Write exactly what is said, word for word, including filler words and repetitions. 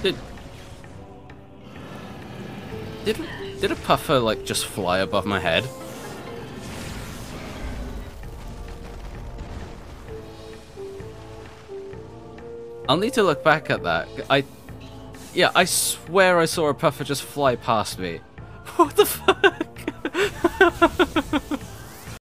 Did did did a puffer like just fly above my head? I'll need to look back at that. I yeah, I swear I saw a puffer just fly past me. What the fuck?